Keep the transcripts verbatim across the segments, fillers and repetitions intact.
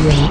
tué.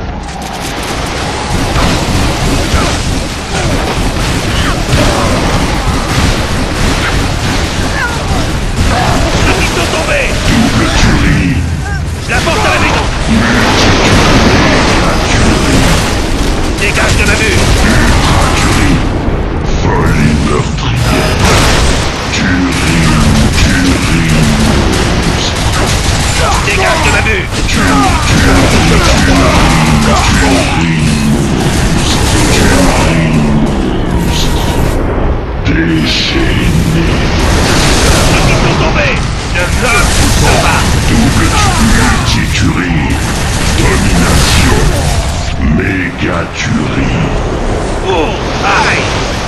Ceux qui sont tombés! Double tuerie. Je la porte à la maison! Méga tuerie. Dégage de ma vue! Ultra tuerie. Folie meurtrière. Tuerie, tuerie, monstre. Dégage de ma vue! Tuerie, tuerie, tuerie, monstre. Tuerie, monstre. Déchaîné. Ceux qui sont tombés! Ne me pousse pas! Double multi-tuerie. Domination. Méga tuerie. Oh! Aïe!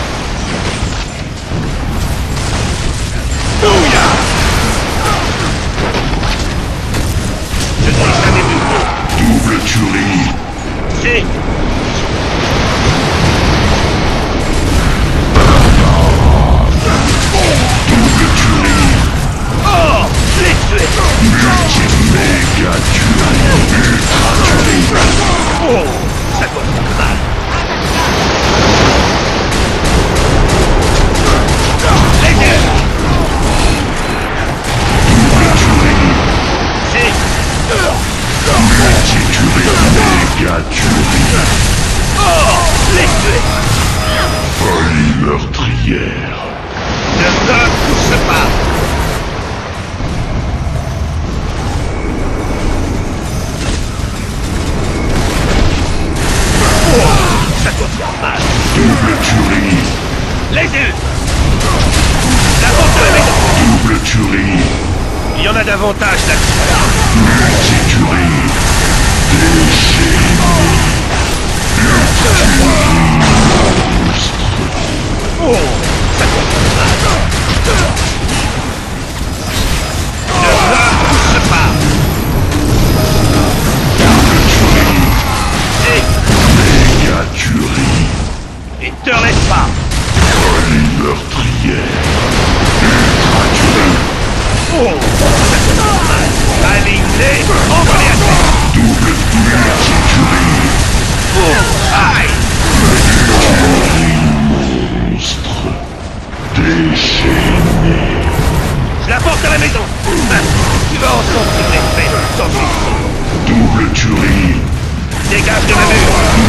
Bouya! Je n'ai jamais vu. Double tuerie. C'est... Double tuerie. Oh! Les tuer! Multi-méga tuerie. Ultra tuerie. Oh! Ça doit faire mal! Les yeux! Double tuerie. C'est... Multi-tuerie. Méga tuerie. Oh! Les tuer! Folie meurtrière. Ne me pousse pas! Ça doit faire mal! Double tuerie. Les yeux! La porte de la maison! Double tuerie. Il y en a davantage là-dessus! Multi-tuerie. Déchaîné. Tuerie monstre. Oh! Ça doit faire mal! Ne me pousse pas! Double tuerie. Et... Méga tuerie. Et te laisse pas! Folie meurtrière. Ultra tuerie. Oh! Ça doit faire mal! Aligne-les! Envoie-les à terre! Double multi-tuerie. Oh! Aïe! Tuerie monstre. Déchaîné. Je la porte à la maison! Hein, tu vas en sentir l'effet de ton mission! Double tuerie. Dégage de ma vue!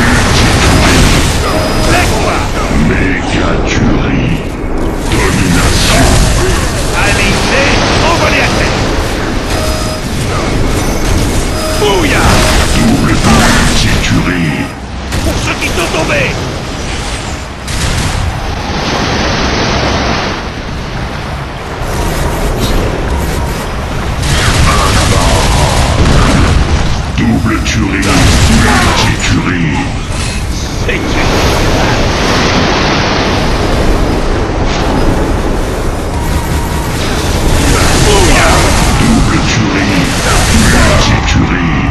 Laisse-moi! Méga tuerie. Domination. Aligne-les! Envoie-les à terre! Bouya! Double multi-tuerie. Pour ceux qui sont tombés! Double tuerie. Multi-tuerie. C'est une... Bouya! Double tuerie. Multi-tuerie.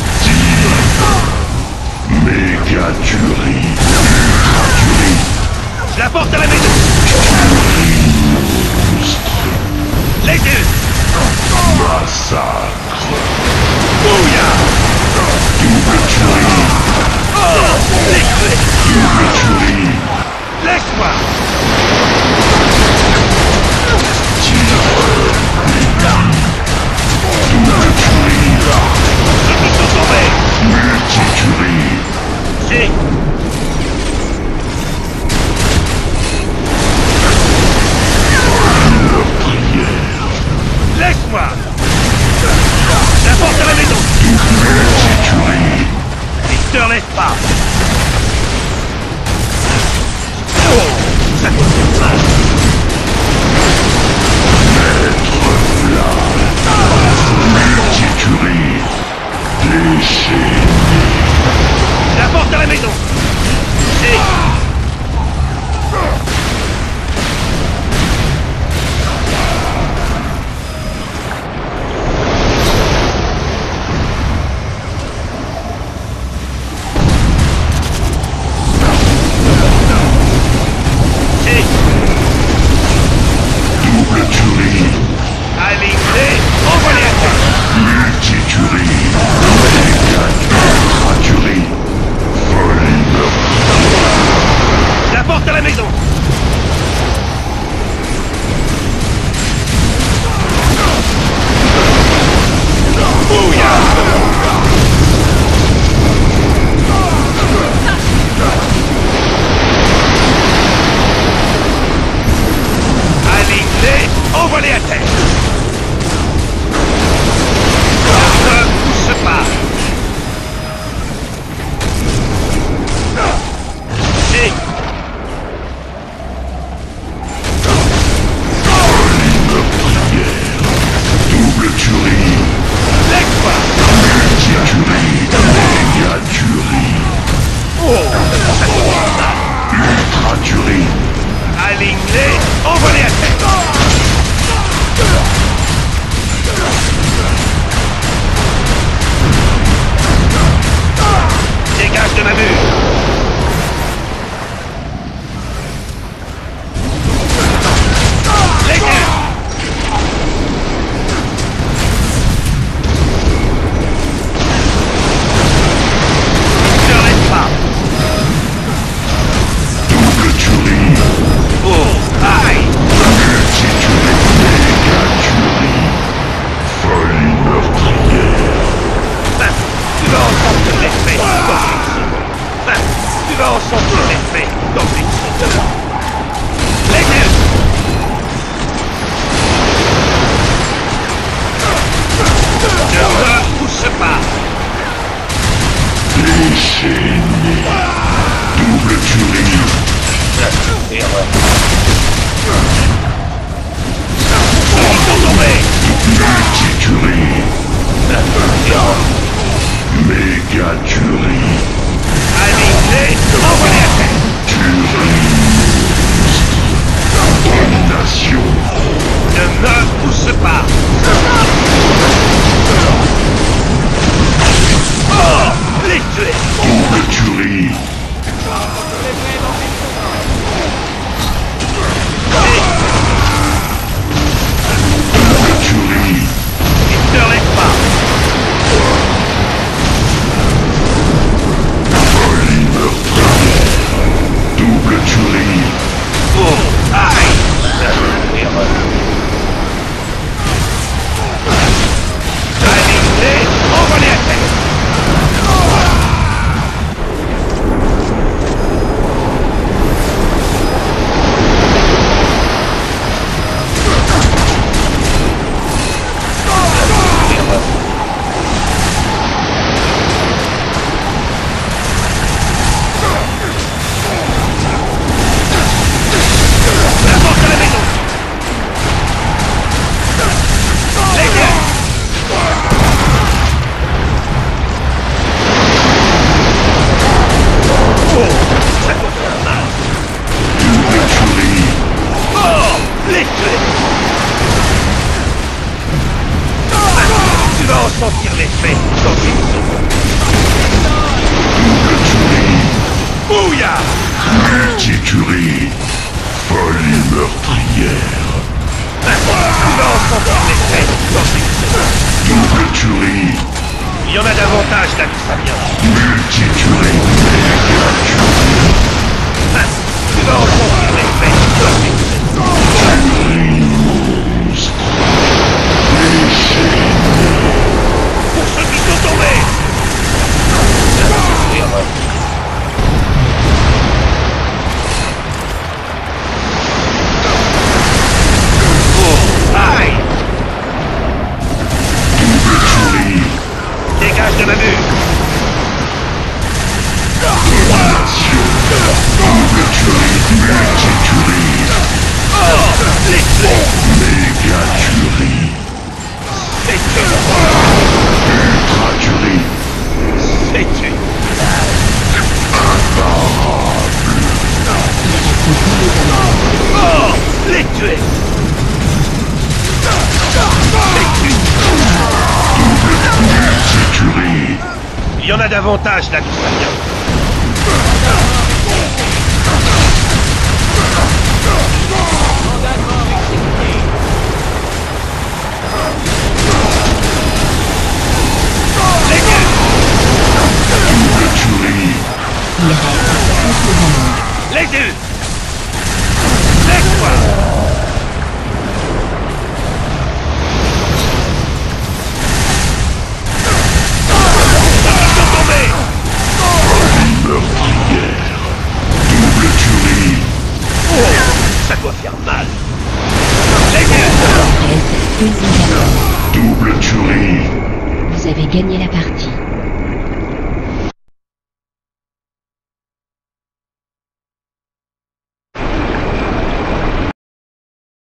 Méga tuerie. Ultra tuerie. Je la porte à la maison! Tuerie monstre. Les yeux! Massacre. Bouya! Double tuerie. Oh! Les tuer! Double tuerie. Laisse-moi! Tireur béni. Double tuerie. Ceux qui sont tombés! Multi-tuerie. C'est... Meurtrière. Laisse-moi! La porte à la maison! Multi-tuerie. Et te laisse pas! Oh! Ça doit faire mal! Erreur. Ils sont tombés. Multiturie. Erreur. Méga tuerie. Allez, envoyez à terre. Tuerie. Domination. Ne me pousse pas. Oh, les tuer. Double tuerie. Double tuerie. Ils ne te laissent pas. Folie meurtrière. Double tuerie. Oh, aïe. Erreur. Allez, envoyez à terre. La porte à la maison. Les gars. Oh, ça doit faire mal. Double tuerie. Oh, les tuer. Tu vas en sentir l'effet quand ils sont. Double tuerie. Bouillard. Multiturie. Folie meurtrière. Tu vas en sentir l'effet quand ils sont. Double tuerie. Il y en a davantage là d'où ça vient. Multiturie. Méga tuerie. Tu vas en sentir l'effet quand ils sont. Tuerie monstre. Déchaîné. Pour ceux qui sont tombés. Erreur. Oh, aïe. Double tuerie. Dégage de ma vue. Domination. Double tuerie. Multiturie. Oh, les tuer. Méga tuerie. Les tuer. Ultra tuerie. Les tuer. Oh, les tuer. Les tuer. Multiturie. Il y en a davantage là d'où ça vient. Les gars. Double tuerie. Il reste suffisamment. Les deux. Laisse-moi. Ils sont tombés. Folie meurtrière. Double tuerie. Oh, ça doit faire mal. Les gars. Reste suffisamment. Double tuerie. Vous avez gagné la partie.